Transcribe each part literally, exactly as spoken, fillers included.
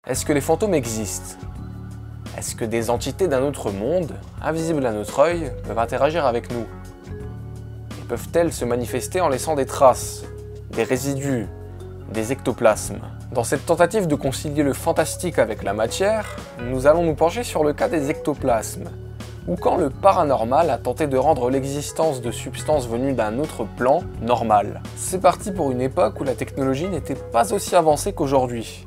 Est-ce que les fantômes existent? Est-ce que des entités d'un autre monde, invisibles à notre œil, peuvent interagir avec nous? Et peuvent-elles se manifester en laissant des traces, des résidus, des ectoplasmes? Dans cette tentative de concilier le fantastique avec la matière, nous allons nous pencher sur le cas des ectoplasmes, ou quand le paranormal a tenté de rendre l'existence de substances venues d'un autre plan normale. C'est parti pour une époque où la technologie n'était pas aussi avancée qu'aujourd'hui.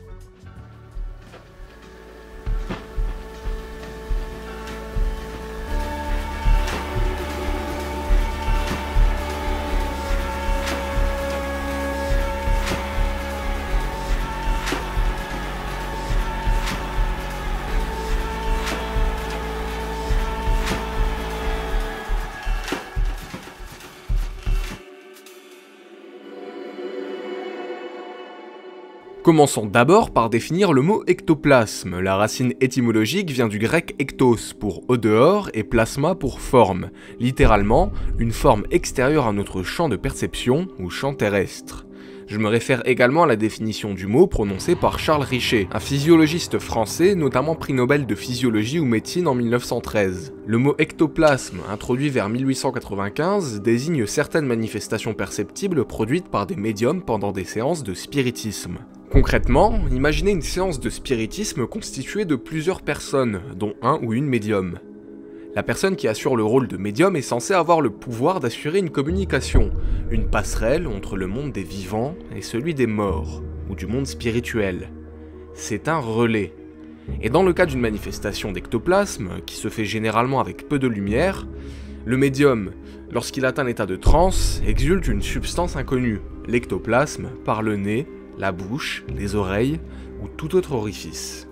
Commençons d'abord par définir le mot ectoplasme. La racine étymologique vient du grec ektos pour au dehors et plasma pour forme, littéralement une forme extérieure à notre champ de perception ou champ terrestre. Je me réfère également à la définition du mot prononcée par Charles Richet, un physiologiste français notamment prix Nobel de physiologie ou médecine en mille neuf cent treize. Le mot ectoplasme, introduit vers mille huit cent quatre-vingt-quinze, désigne certaines manifestations perceptibles produites par des médiums pendant des séances de spiritisme. Concrètement, imaginez une séance de spiritisme constituée de plusieurs personnes, dont un ou une médium. La personne qui assure le rôle de médium est censée avoir le pouvoir d'assurer une communication, une passerelle entre le monde des vivants et celui des morts, ou du monde spirituel. C'est un relais. Et dans le cas d'une manifestation d'ectoplasme, qui se fait généralement avec peu de lumière, le médium, lorsqu'il atteint l'état de transe, exulte une substance inconnue, l'ectoplasme, par le nez, la bouche, les oreilles ou tout autre orifice.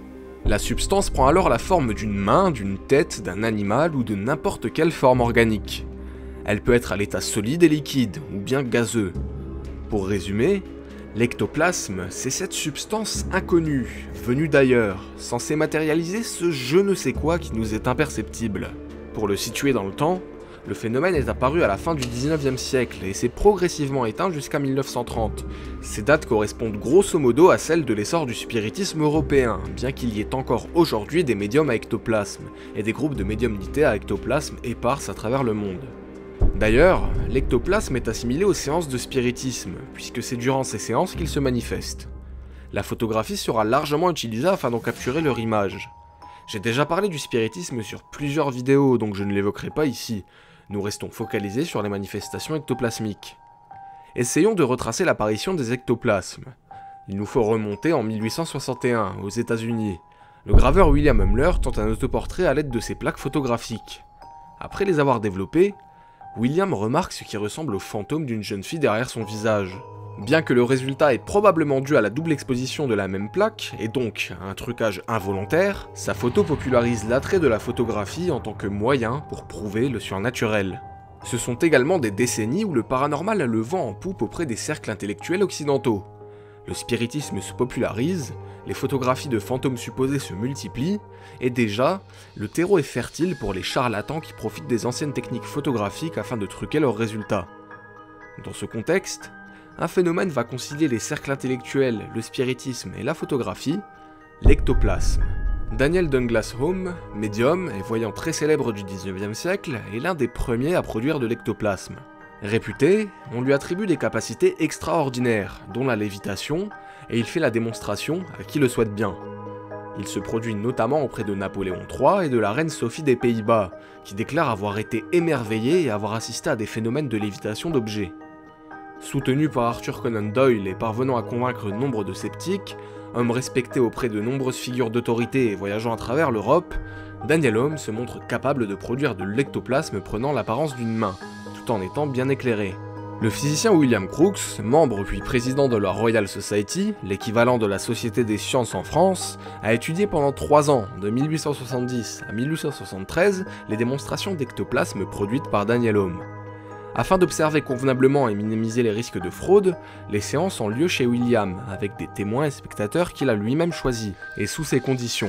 La substance prend alors la forme d'une main, d'une tête, d'un animal ou de n'importe quelle forme organique. Elle peut être à l'état solide et liquide, ou bien gazeux. Pour résumer, l'ectoplasme, c'est cette substance inconnue, venue d'ailleurs, censée matérialiser ce je ne sais quoi qui nous est imperceptible. Pour le situer dans le temps, le phénomène est apparu à la fin du dix-neuvième siècle et s'est progressivement éteint jusqu'à mille neuf cent trente. Ces dates correspondent grosso modo à celles de l'essor du spiritisme européen, bien qu'il y ait encore aujourd'hui des médiums à ectoplasme, et des groupes de médiumnité à ectoplasme éparses à travers le monde. D'ailleurs, l'ectoplasme est assimilé aux séances de spiritisme, puisque c'est durant ces séances qu'il se manifeste. La photographie sera largement utilisée afin d'en capturer leur image. J'ai déjà parlé du spiritisme sur plusieurs vidéos, donc je ne l'évoquerai pas ici. Nous restons focalisés sur les manifestations ectoplasmiques. Essayons de retracer l'apparition des ectoplasmes. Il nous faut remonter en mille huit cent soixante et un, aux États-Unis. Le graveur William Hemler tente un autoportrait à l'aide de ses plaques photographiques. Après les avoir développées, William remarque ce qui ressemble au fantôme d'une jeune fille derrière son visage. Bien que le résultat est probablement dû à la double exposition de la même plaque, et donc à un trucage involontaire, sa photo popularise l'attrait de la photographie en tant que moyen pour prouver le surnaturel. Ce sont également des décennies où le paranormal a le vent en poupe auprès des cercles intellectuels occidentaux. Le spiritisme se popularise, les photographies de fantômes supposés se multiplient, et déjà, le terreau est fertile pour les charlatans qui profitent des anciennes techniques photographiques afin de truquer leurs résultats. Dans ce contexte, un phénomène va concilier les cercles intellectuels, le spiritisme et la photographie, l'ectoplasme. Daniel Douglas Home, médium et voyant très célèbre du dix-neuvième siècle, est l'un des premiers à produire de l'ectoplasme. Réputé, on lui attribue des capacités extraordinaires, dont la lévitation, et il fait la démonstration à qui le souhaite bien. Il se produit notamment auprès de Napoléon trois et de la reine Sophie des Pays-Bas, qui déclarent avoir été émerveillés et avoir assisté à des phénomènes de lévitation d'objets. Soutenu par Arthur Conan Doyle et parvenant à convaincre nombre de sceptiques, homme respecté auprès de nombreuses figures d'autorité et voyageant à travers l'Europe, Daniel Home se montre capable de produire de l'ectoplasme prenant l'apparence d'une main, tout en étant bien éclairé. Le physicien William Crookes, membre puis président de la Royal Society, l'équivalent de la Société des sciences en France, a étudié pendant trois ans, de mille huit cent soixante-dix à mille huit cent soixante-treize, les démonstrations d'ectoplasme produites par Daniel Home. Afin d'observer convenablement et minimiser les risques de fraude, les séances ont lieu chez William, avec des témoins et spectateurs qu'il a lui-même choisis, et sous ces conditions.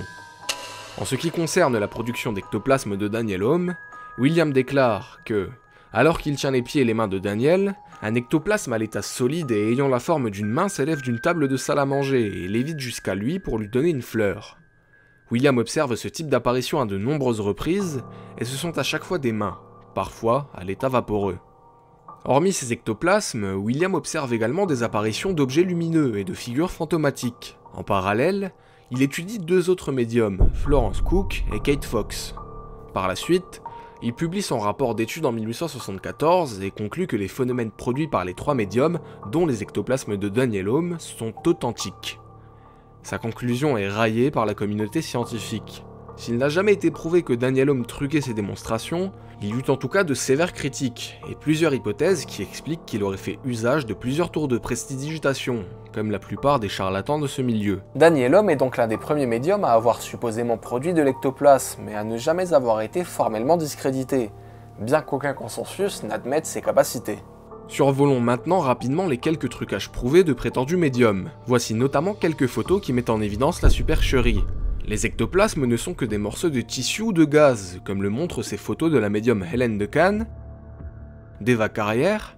En ce qui concerne la production d'ectoplasme de Daniel Home, William déclare que, alors qu'il tient les pieds et les mains de Daniel, Un ectoplasme à l'état solide et ayant la forme d'une main s'élève d'une table de salle à manger et lévite jusqu'à lui pour lui donner une fleur. William observe ce type d'apparition à de nombreuses reprises, et ce sont à chaque fois des mains, parfois à l'état vaporeux. Hormis ces ectoplasmes, William observe également des apparitions d'objets lumineux et de figures fantomatiques. En parallèle, il étudie deux autres médiums, Florence Cook et Kate Fox. Par la suite, il publie son rapport d'étude en mille huit cent soixante-quatorze et conclut que les phénomènes produits par les trois médiums, dont les ectoplasmes de Daniel Ohm, sont authentiques. Sa conclusion est raillée par la communauté scientifique. S'il n'a jamais été prouvé que Daniel Ohm truquait ses démonstrations, il y eut en tout cas de sévères critiques, et plusieurs hypothèses qui expliquent qu'il aurait fait usage de plusieurs tours de prestidigitation, comme la plupart des charlatans de ce milieu. Daniel Ohm est donc l'un des premiers médiums à avoir supposément produit de l'ectoplasme, mais à ne jamais avoir été formellement discrédité, bien qu'aucun consensus n'admette ses capacités. Survolons maintenant rapidement les quelques trucages prouvés de prétendus médiums. Voici notamment quelques photos qui mettent en évidence la supercherie. Les ectoplasmes ne sont que des morceaux de tissu ou de gaz, comme le montrent ces photos de la médium Hélène de Cannes, d'Eva Carrière,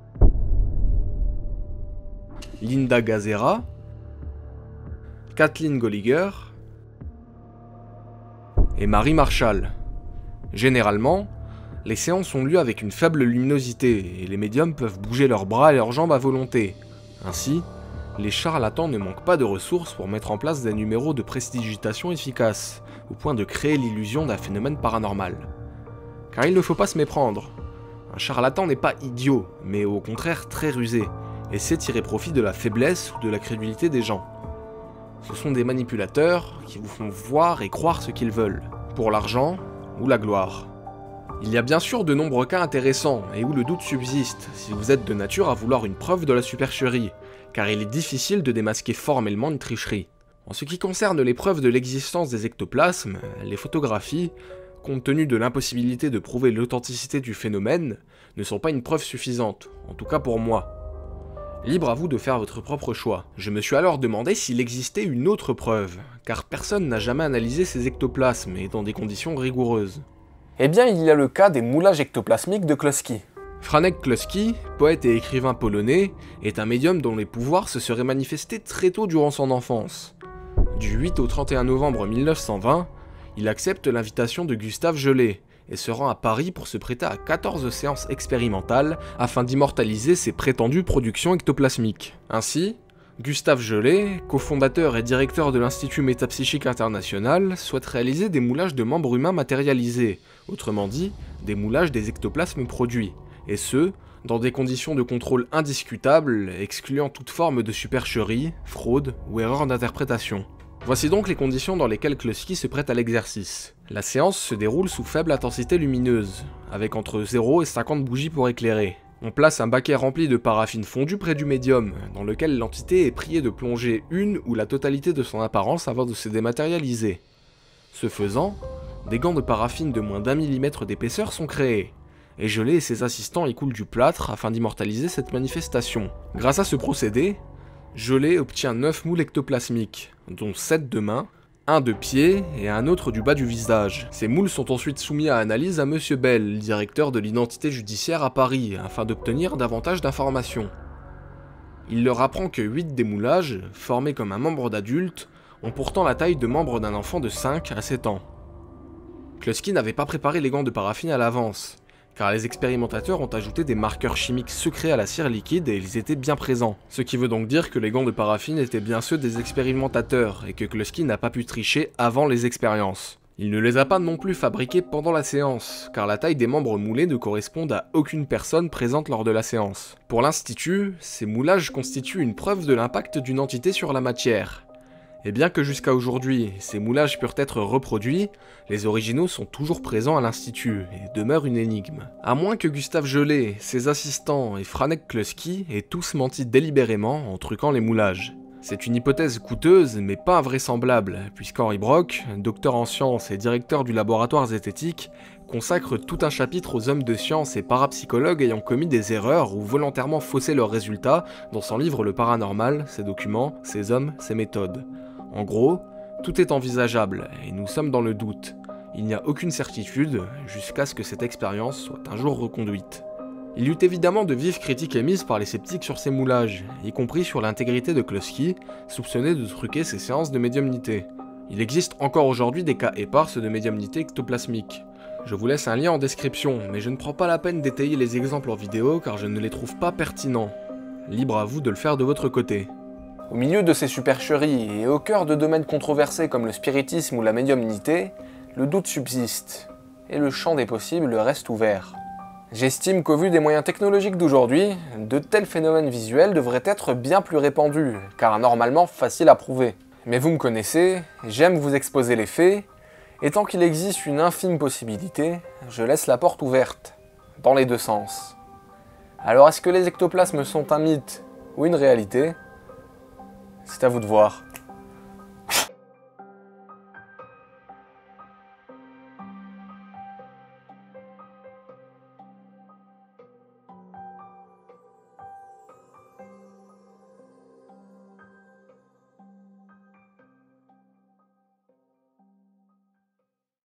Linda Gazera, Kathleen Golliger et Marie Marshall. Généralement, les séances ont lieu avec une faible luminosité et les médiums peuvent bouger leurs bras et leurs jambes à volonté. Ainsi, les charlatans ne manquent pas de ressources pour mettre en place des numéros de prestidigitation efficaces, au point de créer l'illusion d'un phénomène paranormal. Car il ne faut pas se méprendre. Un charlatan n'est pas idiot, mais au contraire très rusé, et sait tirer profit de la faiblesse ou de la crédulité des gens. Ce sont des manipulateurs qui vous font voir et croire ce qu'ils veulent, pour l'argent ou la gloire. Il y a bien sûr de nombreux cas intéressants, et où le doute subsiste, si vous êtes de nature à vouloir une preuve de la supercherie, car il est difficile de démasquer formellement une tricherie. En ce qui concerne les preuves de l'existence des ectoplasmes, les photographies, compte tenu de l'impossibilité de prouver l'authenticité du phénomène, ne sont pas une preuve suffisante, en tout cas pour moi. Libre à vous de faire votre propre choix. Je me suis alors demandé s'il existait une autre preuve, car personne n'a jamais analysé ces ectoplasmes et dans des conditions rigoureuses. Eh bien, il y a le cas des moulages ectoplasmiques de Klossky. Franek Klossky, poète et écrivain polonais, est un médium dont les pouvoirs se seraient manifestés très tôt durant son enfance. Du huit au trente et un novembre mille neuf cent vingt, il accepte l'invitation de Gustave Gelée et se rend à Paris pour se prêter à quatorze séances expérimentales afin d'immortaliser ses prétendues productions ectoplasmiques. Ainsi, Gustave Gelée, cofondateur et directeur de l'Institut Métapsychique International, souhaite réaliser des moulages de membres humains matérialisés, autrement dit, des moulages des ectoplasmes produits, et ce, dans des conditions de contrôle indiscutables, excluant toute forme de supercherie, fraude ou erreur d'interprétation. Voici donc les conditions dans lesquelles Klossky se prête à l'exercice. La séance se déroule sous faible intensité lumineuse, avec entre zéro et cinquante bougies pour éclairer. On place un baquet rempli de paraffine fondue près du médium, dans lequel l'entité est priée de plonger une ou la totalité de son apparence avant de se dématérialiser. Ce faisant, des gants de paraffine de moins d'un millimètre d'épaisseur sont créés, et Gelée et ses assistants y coulent du plâtre afin d'immortaliser cette manifestation. Grâce à ce procédé, Gelée obtient neuf moules ectoplasmiques, dont sept de main, un de pied et un autre du bas du visage. Ces moules sont ensuite soumis à analyse à Monsieur Bell, directeur de l'identité judiciaire à Paris, afin d'obtenir davantage d'informations. Il leur apprend que huit des moulages, formés comme un membre d'adulte, ont pourtant la taille de membre d'un enfant de cinq à sept ans. Klossky n'avait pas préparé les gants de paraffine à l'avance, car les expérimentateurs ont ajouté des marqueurs chimiques secrets à la cire liquide et ils étaient bien présents. Ce qui veut donc dire que les gants de paraffine étaient bien ceux des expérimentateurs et que Klossky n'a pas pu tricher avant les expériences. Il ne les a pas non plus fabriqués pendant la séance, car la taille des membres moulés ne correspond à aucune personne présente lors de la séance. Pour l'Institut, ces moulages constituent une preuve de l'impact d'une entité sur la matière. Et bien que jusqu'à aujourd'hui, ces moulages purent être reproduits, les originaux sont toujours présents à l'Institut et demeurent une énigme. À moins que Gustave Gelée, ses assistants et Franek Klossky aient tous menti délibérément en truquant les moulages. C'est une hypothèse coûteuse mais pas invraisemblable, puisqu'Henri Brock, docteur en sciences et directeur du laboratoire zététique, consacre tout un chapitre aux hommes de science et parapsychologues ayant commis des erreurs ou volontairement faussé leurs résultats dans son livre Le Paranormal, ses documents, ses hommes, ses méthodes. En gros, tout est envisageable, et nous sommes dans le doute. Il n'y a aucune certitude, jusqu'à ce que cette expérience soit un jour reconduite. Il y eut évidemment de vives critiques émises par les sceptiques sur ces moulages, y compris sur l'intégrité de Klossky, soupçonné de truquer ses séances de médiumnité. Il existe encore aujourd'hui des cas épars de médiumnité ectoplasmique. Je vous laisse un lien en description, mais je ne prends pas la peine d'étayer les exemples en vidéo car je ne les trouve pas pertinents. Libre à vous de le faire de votre côté. Au milieu de ces supercheries et au cœur de domaines controversés comme le spiritisme ou la médiumnité, le doute subsiste, et le champ des possibles reste ouvert. J'estime qu'au vu des moyens technologiques d'aujourd'hui, de tels phénomènes visuels devraient être bien plus répandus, car normalement faciles à prouver. Mais vous me connaissez, j'aime vous exposer les faits, et tant qu'il existe une infime possibilité, je laisse la porte ouverte, dans les deux sens. Alors est-ce que les ectoplasmes sont un mythe ou une réalité? C'est à vous de voir.